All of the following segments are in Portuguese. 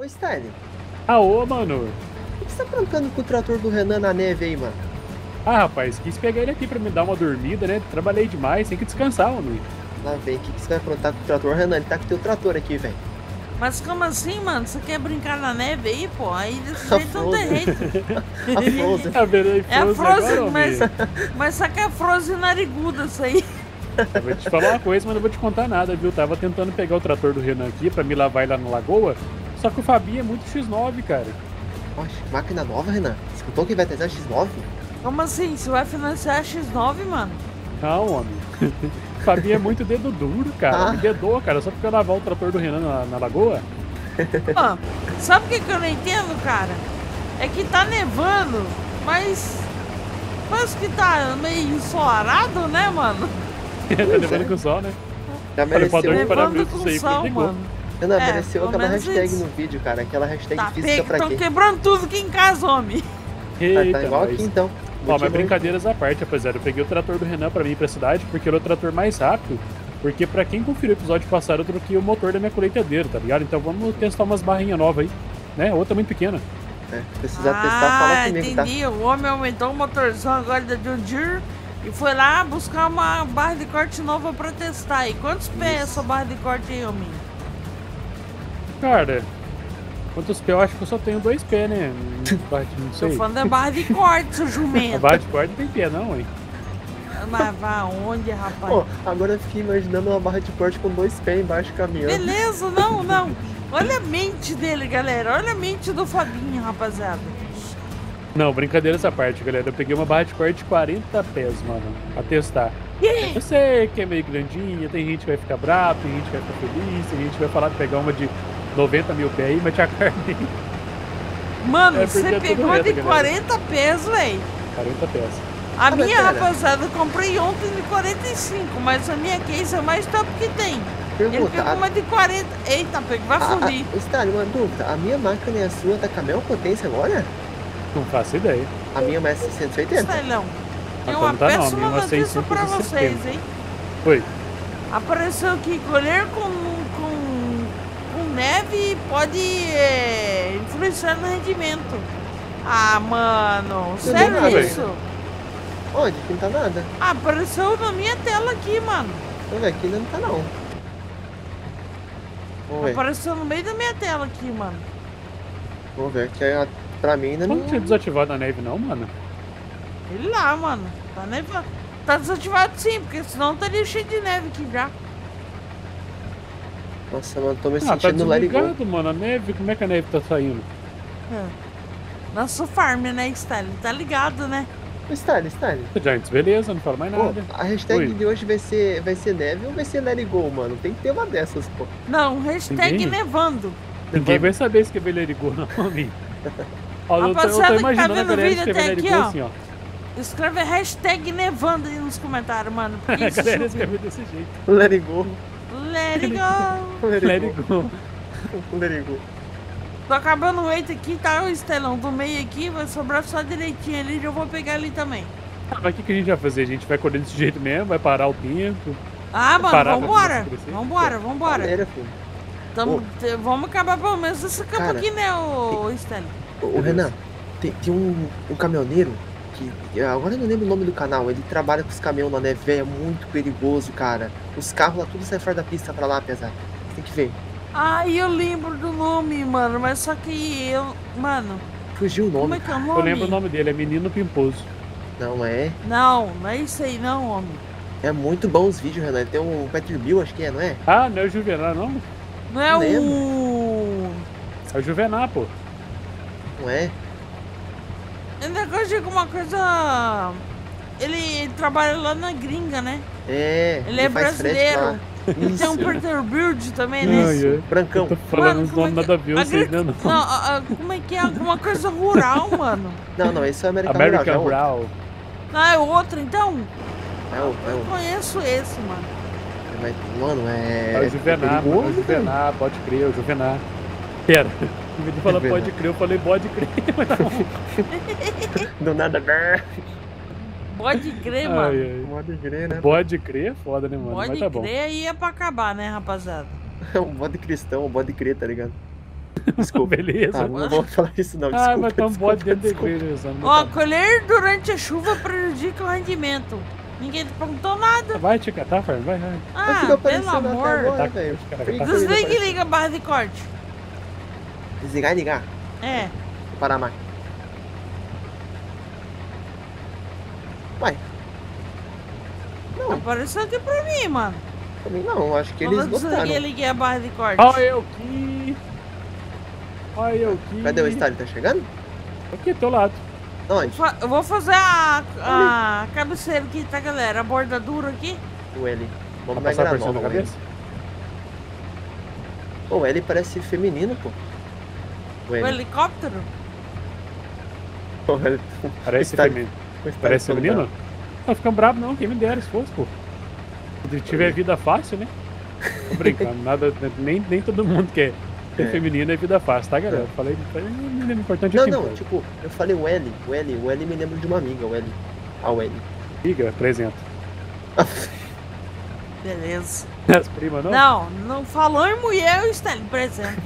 Styling, Ô, mano. o que você tá aprontando com o trator do Renan na neve aí, mano? Ah, rapaz, quis pegar ele aqui pra me dar uma dormida, né? Trabalhei demais, tem que descansar, mano. Lá vem, o que você vai aprontar com o trator? Renan, ele tá com o teu trator aqui, velho. Mas como assim, mano? Você quer brincar na neve aí, pô? Aí desse A jeito não tem Frozen. jeito. A Frozen. Tá vendo aí, É a Frozen, agora, mas só que é Frozen nariguda isso aí. Eu vou te falar uma coisa, mas não vou te contar nada, viu? Tava tentando pegar o trator do Renan aqui pra me lavar ele lá na lagoa, só que o Fabinho é muito X9, cara. Oxe, máquina nova, Renan. Escutou que vai trazer a X9? Como assim? Você vai financiar a X9, mano? Não, homem. O Fabinho é muito dedo duro, cara. Ah. Me dedou, cara, só porque eu lavar o trator do Renan na lagoa. Ó, sabe o que eu não entendo, cara? É que tá nevando, mas parece que tá meio ensolarado, né, mano? Tá levando com o sol, né? Já Olha, mereceu. padrão de Levando parabéns com isso aí, sol, ligou. mano. Renan, É, mereceu pelo aquela menos hashtag isso. no vídeo, cara. Aquela hashtag Tá, física pra estão quê? quebrando tudo aqui em casa, homem. Tá Eita, igual nós. aqui, então. Ó, mas Motivo- brincadeiras à parte, rapaziada. Eu peguei o trator do Renan pra mim ir pra cidade, porque ele é o trator mais rápido. Porque pra quem conferiu o episódio passado, eu troquei o motor da minha colheitadeira, tá ligado? Então vamos testar umas barrinhas novas aí, né? Outra muito pequena. É, precisar testar, fala comigo, entendi. O homem aumentou o motorzão agora da John Deere e foi lá buscar uma barra de corte nova pra testar. E quantos pés é essa barra de corte aí, homem? Cara, quantos pés? Eu acho que eu só tenho 2 pés, né? Não Tô sei. falando da barra de corte, seu A jumento. barra de corda não tem pé, não, hein? Mas vai aonde, rapaz? Pô, agora eu fiquei imaginando uma barra de corte com 2 pés embaixo caminhando. Beleza, não, não. Olha a mente dele, galera. Olha a mente do Fabinho, rapaziada. Não, brincadeiras à parte, galera. Eu peguei uma barra de corte de 40 pés, mano, pra testar. Eu sei que é meio grandinha, tem gente que vai ficar bravo, tem gente que vai ficar feliz, tem gente que vai falar de pegar uma de 90 mil pés aí, mas te acarnei. Mano, É, porque você é tudo pegou reto, de galera. 40 pés, véi. 40 pés. A mas minha, pera. rapaziada, eu comprei ontem de 45, mas a minha case é a mais top que tem. Ele Pergunta, pegou uma de 40. Eita, vai fundir. Stalin, uma dúvida. A minha máquina e a sua tá com a mesma potência agora? Não faço ideia. A minha é uma 680? Estelão, tem Então uma tá não, péssima minha notícia pra 670. vocês, hein? Foi. Apareceu aqui, colher com neve pode influenciar no rendimento. Ah, mano, Não sério nada, isso? Onde? Aqui não tá nada. Ah, apareceu na minha tela aqui, mano. Vamos ver, aqui ainda não tá não. Vamos ver. Apareceu no meio da minha tela aqui, mano. Vamos ver, que pra mim ainda Não não... tinha desativado a neve, não, mano. Ele lá, mano. Tá nevando. Tá desativado sim, porque senão estaria cheio de neve aqui já. Nossa, mano, tô me Tá sentindo let it go. desligado, mano. A neve, como é que a neve tá saindo? É. Nosso farm, né, Stalin? Tá ligado, né? Stalin. Giants, beleza, não falo mais Pô, nada. a hashtag Oi. de hoje vai ser neve ou vai ser let it go, mano? Tem que ter uma dessas, pô. Não, hashtag Ninguém? nevando. Ninguém vai saber se que é Belerigol, não, amigo. Ó, eu Rapaziada tô que tá imaginando a vendo o galera vídeo escrever até aqui, Belerigol ó. assim, ó. Escreve hashtag nevando aí nos comentários, mano. porque A isso galera choveu. escreve desse jeito. Let it go. Let it go. Let Let it it go. go. Let it go. Tô acabando o 8 aqui, tá o estelão do meio aqui, vai sobrar só direitinho ali, já vou pegar ali também. Ah, mas o que a gente vai fazer? A gente vai correr desse jeito mesmo? Vai parar o tempo? Ah, mano, Parar pra vambora. crescer? Vambora. Galera, filho. Vamos acabar pelo menos esse campo Cara, aqui, né, o Stelão? Ô, Renan, tem um caminhoneiro que... Agora eu não lembro o nome do canal. Ele trabalha com os caminhões na neve, velho. É muito perigoso, cara. Os carros lá tudo saem fora da pista pra lá, apesar. Tem que ver. Ah, eu lembro do nome, mano, mas só que eu... Mano, Fugiu o como nome. é que é o Eu nome? lembro o nome dele, é Menino Pimposo. Não é? Não é isso aí não, homem. É muito bom os vídeos, Renan. Ele tem um Petrobio, acho que é, não é? Ah, não é o Juvenal, não? Não é Lembro. o... É o Juvenal, pô. Não é? É negócio de alguma coisa... Ele trabalha lá na gringa, né? É. Ele é faz frete brasileiro. lá. Ele tem um Isso. Peterbilt também, né? Ai, ai. Brancão. Eu tô falando Mano, uns como é nomes que- nada a ver, eu sei, Agri- não. como é que é? Alguma coisa rural, mano. Não, esse é o American, American Rural. Rural. Ah, é outro, então? É o... Eu conheço esse, mano. Mano, É o Juvenal, mano, é o perigoso, Juvenal, pode crer, é o Juvenal. Pera, em vez de falar Juvenal. pode crer, eu falei pode crer. Mas tá bom. velho. Do nada. Pode crer, Ai, mano. ai. Pode crer, né? Pode crer é foda, né, mano? Mas Pode tá bom. crer aí é pra acabar, né, rapaziada? É um bode cristão, um bode crer, tá ligado? Desculpa. Beleza. Tá, não vou falar isso não, Ah, desculpa. mas tá um desculpa, bode dentro da desculpa. igreja. Zano. Ó, colher durante a chuva prejudica o rendimento. Ninguém te perguntou nada. Vai te catar, Farm, vai. Ah, fica pelo aparecendo até amor. agora, Tá, velho. cara, Por que tá. que eu ia Desliga e aparecer? liga a barra de corte. Desligar e ligar. É. Vou parar a máquina. Vai. Não, Apareceu aqui pra mim, mano. também não. Acho que Quando eles eu desliguei e gostaram. liguei a barra de corte. Olha eu aqui. Olha eu aqui. Cadê o Stalin? Tá chegando? Aqui, do teu lado. Onde? Eu vou fazer a cabeceira aqui, tá, galera? A bordadura aqui. O L. Vamos Vai na passar por cima granola, da o L. cabeça? Pô, o L parece feminino, pô. O O L. helicóptero. O L. Parece Stalin. feminino. O Stalin Parece todo feminino? bravo. Não ficando bravo não, quem me dera se fosse, pô. Se tiver vida fácil, né? Tô brincando, nada, nem todo mundo quer ter É. feminino é vida fácil, tá, galera? É. Falei, o importante é Não, que não, importa. tipo, eu falei o L me lembra de uma amiga, o L. A o L. Liga, apresenta. Beleza. As primas não? Não falou em mulher, o Stanley apresenta.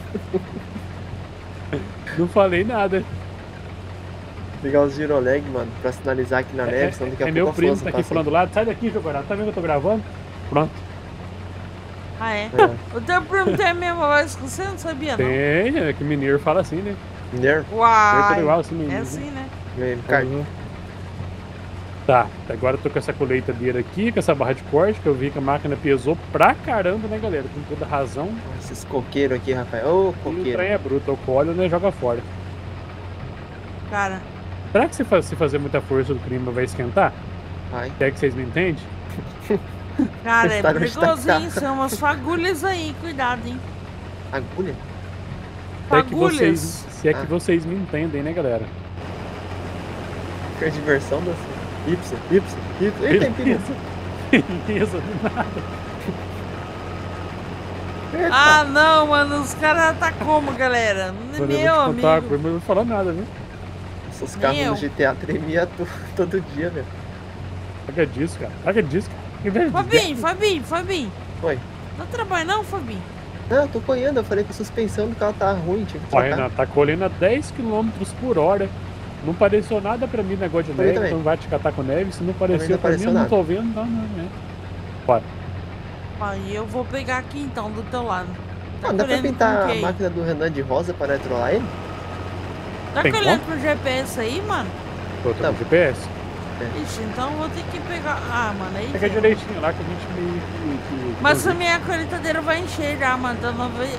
Não falei nada. Ligar os giroleg, mano, pra sinalizar aqui na neve, senão daqui a É pouco meu a primo Afonso tá aqui passa falando do lado. Sai daqui, Jogorado. Tá vendo que eu tô gravando? Pronto. Ah, é? É. O teu primo tem a mesma voz que você? Não sabia, não? Tem, é que mineiro fala assim, né? Mineiro? Eu tô Uai. igual assim, menino. É assim, né? Cara, Uhum. Tá, agora eu tô com essa colheitadeira aqui, com essa barra de corte, que eu vi que a máquina pesou pra caramba, né, galera? Com toda razão. esses coqueiros aqui, Rafael. Ô, E o coqueiro. trem é bruto, eu colho, né? Joga fora. Cara, Será que se fazer muita força do clima vai esquentar? Vai. Quer que vocês me entendem? cara, é Tá no perigoso, hein? destacar. São umas fagulhas aí, cuidado, hein? Agulha? Fagulhas. Se é que vocês me entendem, né, galera? Que diversão da Y. Eita, empilhação. Isso, do nada. Eita. Ah, não, mano, os caras tá como, galera? Mano, eu Meu vou te contar uma amigo. coisa, mas eu não vou falar nada, viu? Os carros Meu. no GTA tremiam todo dia, velho. Paga disso, cara. Paga disso, cara. Que inveja de Fabinho. Oi. Não trabalha não, Fabinho? Não, eu tô apanhando, eu falei que a suspensão do carro tá ruim, tinha que Ó, trocar. Renato, tá colhendo a 10 km por hora. Não pareceu nada pra mim negócio de Pra mim neve, também. então vai te catar com neve. Se não pareceu não pra mim, pareceu eu não nada. tô vendo, não, né? Bora. Aí eu vou pegar aqui então, do teu lado. Tá Não, dá pra colhendo pintar com a quem? máquina do Renan de rosa para trollar ele? Tá Tem colhendo com o GPS aí, mano? Tô com Não. GPS. Ixi, então eu vou ter que pegar. Ah, mano, aí. Pega direitinho lá que a gente meio que... Mas a minha colheitadeira vai encher já, mano. Tá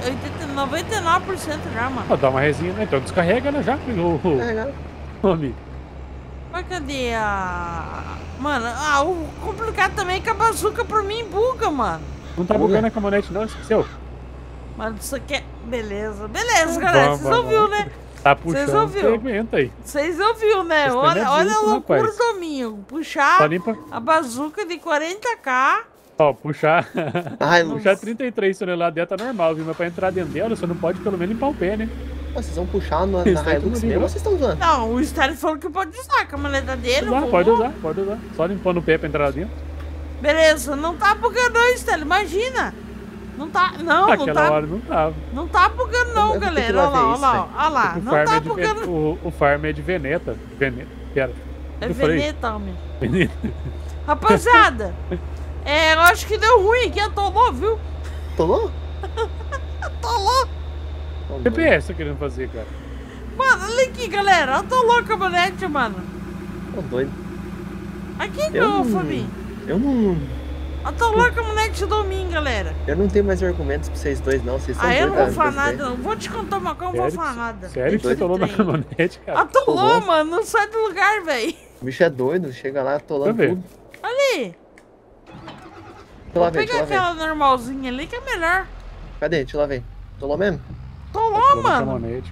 99% já, mano. Ó, dá uma resinha, né? Então descarrega ela já, Carregar. amigo. Mas cadê a. Mano, o complicado também é que a bazuca por mim buga, mano. Não tá Buga. bugando a caminhonete não, esqueceu? Mano, isso aqui é. Beleza, galera. Vamos, Vocês ouviram, né? Tá puxando, você ouviram? aguenta aí. Vocês ouviram, né? Esse Olha, trem é olha a bruto, loucura rapaz. do domingo. Puxar Só limpa. a bazuca de 40k. Ó, puxar... Ai, Luz. puxar 33 toneladas dentro tá normal, viu? Mas pra entrar dentro dela, você não pode pelo menos limpar o pé, né? Vocês vão puxar na Isso aí Hilux tudo mesmo ligou. ou vocês estão usando? Não, o Stanley falou que pode usar a caminhoneta dele. Pode usar, pode usar. Só limpando o pé pra entrar lá dentro. Beleza, não tá bugando não, Stanley. Imagina. Não tá. Não Naquela tá. hora não tava. Não tá bugando Eu não, vou ter que galera. lá Olha lá, ver olha isso, lá. velho. Olha lá. O Não farm tá é de bugando. o farm é de Veneta. Pera. É eu falei? veneta, homem. Veneta. Rapaziada, eu acho que deu ruim aqui, atolou, viu? Tolou? Atolou. Tô doido. GPS tá querendo fazer, cara. Mano, olha aqui, galera. Atolou a caminhonete, mano. Tô doido. Aqui, Eu meu, não- Fabinho. Atolou a caminhonete do domingo, galera. Eu não tenho mais argumentos pra vocês dois, não. Vocês são Ah, eu não doidos, vou falar cara, nada, não. Vou te contar uma coisa, não vou falar nada. Sério que você Doido. falou na Trem. caminhonete, cara? Atolou, Atolou. mano. Não sai do lugar, velho. O bicho é doido, chega lá atolando Deixa eu ver. tudo. Ali. Deixa eu lá Vou ver, deixa pegar eu lá ver. aquela normalzinha ali que é melhor. Cadê? Deixa eu lá ver. Tolou mesmo? Atolou, Falou na mano. caminhonete.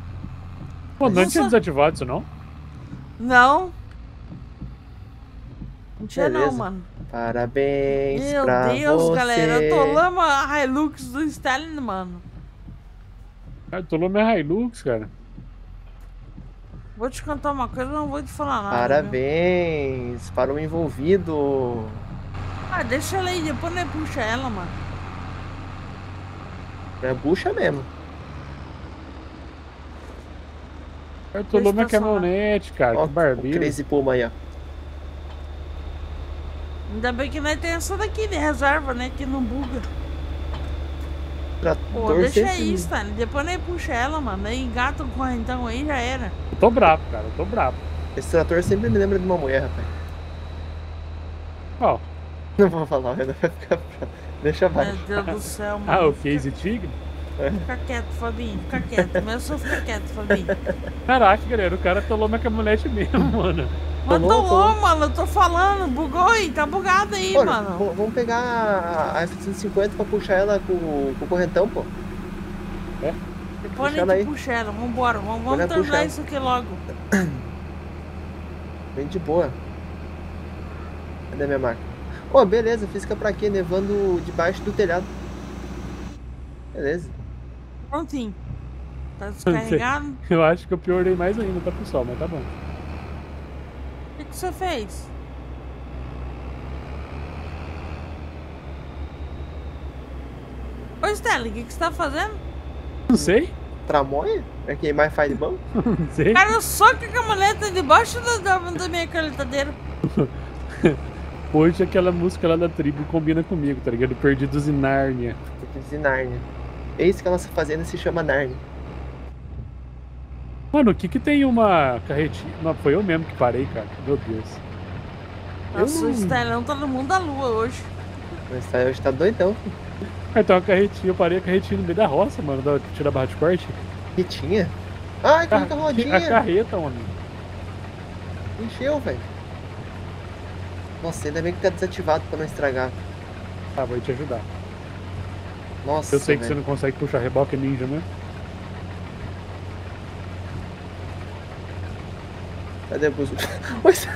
Pô, não Nossa. tinha desativado isso, não? Não. Não tinha não, Beleza. mano. Parabéns Meu pra Deus, você. galera. Atolamos a Hilux do Stalin, mano. Cara, tolou minha Hilux, cara. Vou te contar uma coisa, não vou te falar nada. viu? Parabéns para o envolvido. Ah, deixa ela aí, depois nós puxa ela, mano. É bucha mesmo. Atolou minha caminhonete, cara. Ó, Que barbeiro. o Crazy Puma aí, ó. Ainda bem que nós temos essa daqui de reserva, né? Que não buga. Pô, Trator deixa sempre- aí, Stanley. Depois nós puxa ela, mano. Aí engata o correntão aí, já era. Eu tô bravo, cara. Eu tô bravo. Esse trator sempre me lembra de uma mulher, rapaz. Ó. Não vou falar, vai ficar. Deixa Meu abaixo. Deus do céu, mano. Ah, o Casey Tigre? Fica quieto, Fabinho. Fica quieto. Mas eu só fica quieto, Fabinho. Caraca, galera. O cara atolou minha caminhonete mesmo, mano. Mas Tomou, tô, mano. Eu tô falando. Bugou aí. Tá bugado aí, Pô, mano. vamos pegar a F-150 pra puxar ela com o correntão, pô. Depois puxa a ela aí. gente puxa ela. Vambora. Vamos Bora terminar puxar. isso aqui logo. Bem de boa. Cadê minha máquina? Ô, beleza, física pra quê? Nevando debaixo do telhado. Beleza. Prontinho. Tá descarregado. Eu acho que eu piorei mais ainda, tá, pessoal? Mas tá bom. O que você fez? Ô, Stanley, o que você tá fazendo? Não sei. Tramonha? Pra queimar faz de bom? Não sei. Cara, só que a caminhonete debaixo da minha coletadeira. Hoje aquela música lá da tribo combina comigo, tá ligado? Perdidos em Nárnia. Porque diz Nárnia. Eis que a nossa fazenda se chama Nárnia. Mano, o que que tem uma carretinha? Não, foi eu mesmo que parei, cara. Meu Deus. Nossa, o Stanley tá no mundo da lua hoje. Mas hoje tá doidão. Ah, então a carretinha, eu parei a carretinha no meio da roça, mano, da tirar a barra de corte. Que tinha? Ai, que A rodinha! carreta, homem. Encheu, velho. Nossa, ainda bem que tá desativado pra não estragar. Tá, vou te ajudar. Nossa, Eu sei que você velho. não consegue puxar reboque ninja, né? Cadê o buzo? Pois-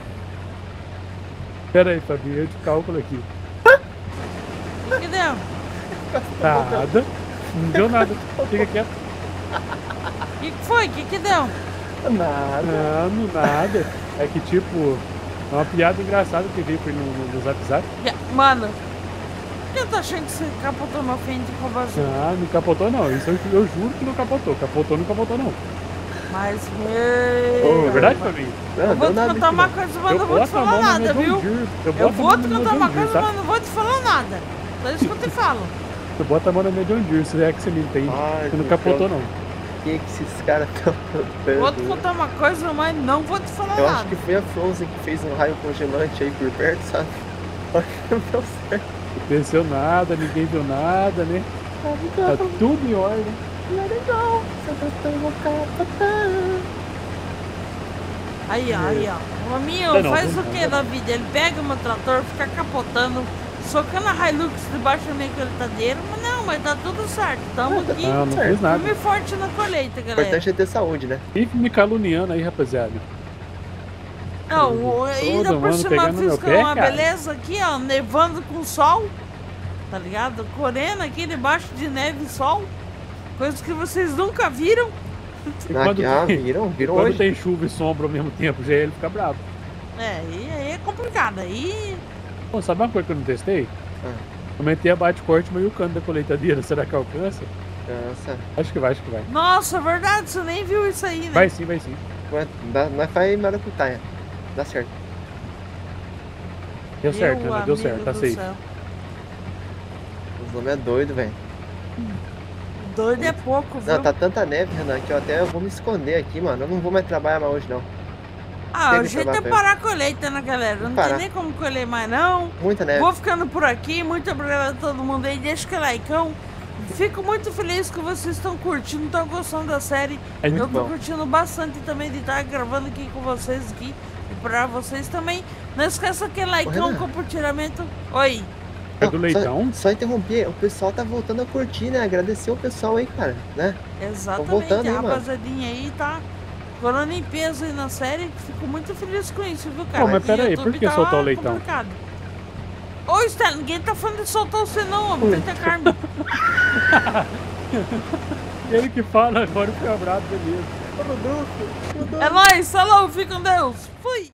Pera aí, Fabinho, eu de cálculo aqui. O que deu? Nada. Não deu nada. Fica quieto. O que foi? O que deu? Nada. Não, nada. É que tipo, é uma piada engraçada que veio no Zap Zap. Mano, eu tô achando que você capotou na frente com a bazuca. Ah, não capotou não. Isso eu juro que não capotou. Capotou, não capotou não. Mas, É verdade, Fabinho? Não, eu vou deu te nada contar aqui, uma não. coisa, mas não vou te boto a falar mão na nada, minha viu? John Deere. Eu boto a vou mão te na minha contar John uma Deere, coisa, tá? mas não vou te falar nada. Só isso que eu te falo. Eu boto a mão na minha John Deere, se é que você me entende. Ai, Você não do capotou céu. não. O que esses caras estão Vou te contar uma coisa, mas não vou te falar Eu nada. acho que foi a Frozen que fez um raio congelante aí por perto, sabe? Só que não deu certo. Não aconteceu nada, ninguém viu nada, né? Tá tudo em ordem. Aí, ó. O Maminho Não, faz não, o que não. da vida? Ele pega o meu trator, fica capotando, socando a Hilux debaixo da minha coletadeira. Mas não, mas tá tudo certo. Tamo aqui. Não, não certo. fiz nada. Firme e forte na colheita, O galera. importante é ter saúde, né? Fique me caluniando aí, rapaziada. Não, ainda Todo por mundo cima pegando eu meu fiz pé, uma cara. beleza aqui, ó, nevando com sol, tá ligado? Correndo aqui debaixo de neve e sol, coisas que vocês nunca viram. Quando Viram Quando hoje. tem chuva e sombra ao mesmo tempo, já ele fica bravo. Aí é complicado, aí... Pô, sabe uma coisa que eu não testei? Ah. Aumentei a bate-corte meio canto da colheitadeira. Será que alcança? Nossa, Acho que vai, acho que vai. Nossa, verdade, você nem viu isso aí, né? Vai sim, vai sim. nós faz maracutaia. Dá certo. Deu certo, Meu né? Deu amigo certo, tá do safe. céu. Os homens é doido, velho. Doido é pouco, viu? Não, tá tanta neve, Renan, que eu até vou me esconder aqui, mano. Eu não vou mais trabalhar mais hoje, não. Ah, Chega o de jeito é trabalho, parar a colheita, né, galera? Não tem Parar. nem como colher mais, não. Muita neve. Vou ficando por aqui. Muito obrigado a todo mundo aí. Deixa o likeão. Fico muito feliz que vocês estão curtindo, estão gostando da série. É muito Eu tô bom. curtindo bastante também de estar gravando aqui com vocês aqui. E pra vocês também. Não esqueça aquele likeão, Renan. compartilhamento. Oi. É do leitão? Só interromper, o pessoal tá voltando a curtir, né? Agradecer o pessoal aí, cara, né? Exatamente. voltando, A hein, mano? rapaziadinha aí tá colando em peso aí na série. Fico muito feliz com isso, viu, cara? Pô, mas E pera aí, YouTube por que tá soltar o leitão? complicado. Ô, Stan, ninguém tá falando de soltar você não, homem. Tenta Carmen. Ele que fala, agora fica bravo, beleza. É nóis, falou, fica com Deus. Fui.